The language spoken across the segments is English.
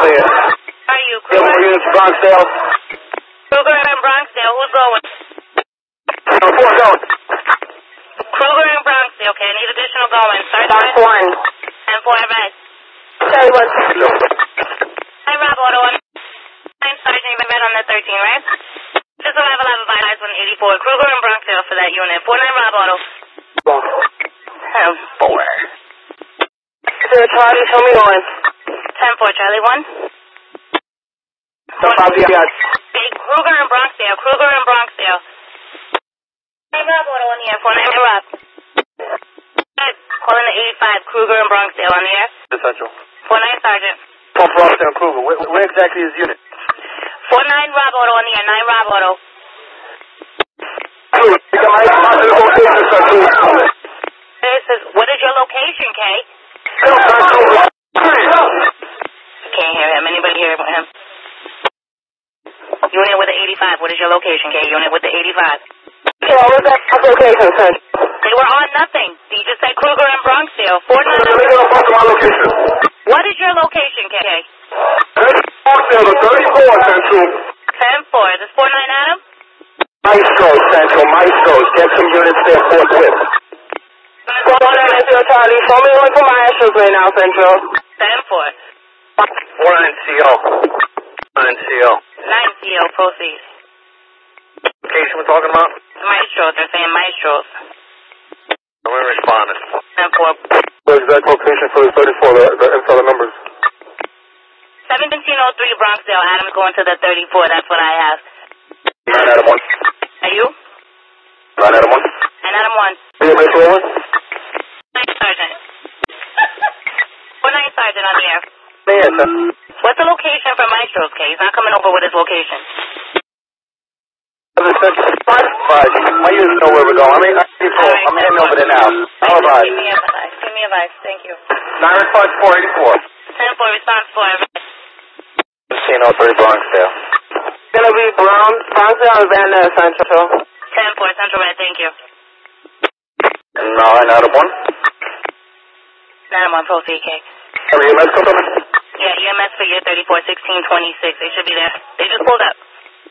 clear. Are you Get more Kruger? units, Bronxdale. Kruger and Bronxdale, who's going? No, 4 going. Kruger and Bronxdale, okay, I need additional going. Box 1. 10-4, right. Sorry, 1. Hi, Rob Auto. I'm Sergeant, you've been red on the 13, right? Just arrival, I've advised 184. Kruger and Bronxdale for that unit. 49 Rob Auto. 10-4. Zero Charlie, show me going. 10-4, Charlie 1. So, Bobby, yes. Big Kruger and Bronxdale. Kruger and Bronxdale. Hey, Rob Auto on the air. 49 Rob. Calling the 85. Kruger and Bronxdale on the air. Central. 49 Sergeant. From Bronxdale, Kruger. Where exactly is unit? 49 Rob Auto on the air. 9 Rob Auto. This is, what is your location, Kay? Can't hear him. Anybody hear him? Unit with the 85. What is your location, Kay? Unit with the 85. Yeah, what's that location, sir? They were on nothing. You just said Kruger and Bronxdale. 49. What is your location, Kay? Bronxdale, 34, Central. 10-4. Is this 49 Adam? Maestro, Central. Maestros. Get some units there forthwith. 49 Charlie, show me one for Maestros right now, Central. 10-4. 49CO. 9CO. 9CO, proceed. Location we're talking about? Maestros, they're saying Maestros. We're responding. 10-4. The exact location for the 34, the inside the numbers. 1703 Bronxdale, Adam's going to the 34, that's what I have. 9 Adam 1. Are you? 9 Adam 1. 9 Adam 1. Yeah, Metro 1. 9 Sergeant. 49 Sergeant on the air. Yeah, sir. What's the location for Maestro's, Kay? He's not coming over with his location. My units know where we're going. I'm heading over there now. All right. Give me advice. Thank you. 9 response 484. 10-4, response 4. 1703 Bronxdale. Gonna be Bronxdale and Van Ness, Central. 10-4, Central Red, thank you. 9 Adam 1. 9 Adam 1, proceed, Kay. EMS coming? Yeah, EMS for year 34, 1626. They should be there. They just pulled up.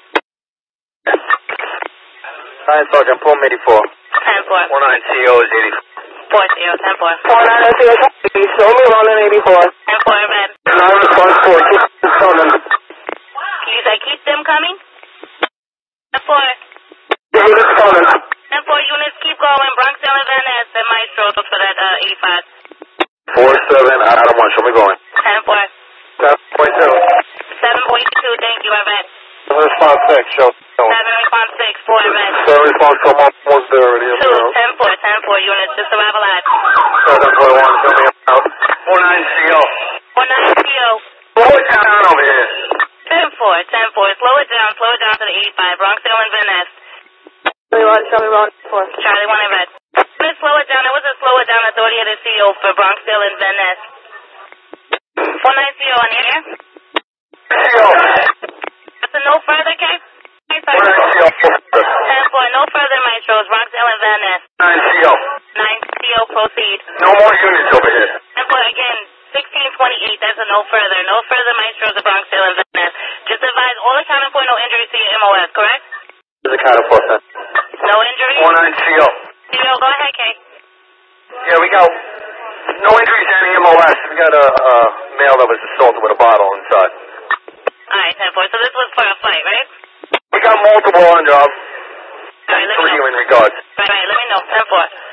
9 Sergeant, Plum 84. 10-4. 49CO is 4-0, 10-4. 49 Charlie, show me Roland 84. 10-4, red. 9 response 4. Keep coming. You said keep them coming? 10-4. Units coming. 10-4 units, keep going. Bronxdale and Van Ness and Maestro for that 85. 47 Adam 1. Show me going. 10-4. 7.2. 7.2, thank you, red. Response 6. Show. 7 response 6, 4 red. 7 response 4. Almost there already. 2, 10-4 units, just arrive alive. 7.1. Show me out. 49CO. 49CO. Slow it down over here. 10-4, 10-4. Slow it down to the 85. Bronxdale and Van Ness. Show me Roland 4. Charlie 1 and red. Let's slow it down. It was a slow it down authority of the CO for Bronxdale and Van Ness. 49 CO on the air. CO. That's a no further, Kay? 49CO. 10-4, no further Maestros, Bronxdale and Van Ness. 9CO. 9 CO, proceed. No more units over here. 10-4, again, 1628, that's a no further. No further Maestros of Bronxdale and Van Ness. Just advise all accounted for, no injuries to your MOS, correct? This is accounted for, sir. No injuries? 49CO. CO, go ahead, Kay. Yeah, we got no injuries to any MOS. We got a male that was assaulted with a bottle inside. Alright, 10-4, so this was for a fight, right? We got multiple on job. Alright, let me For you know. in regards. Right, let me know. 10-4.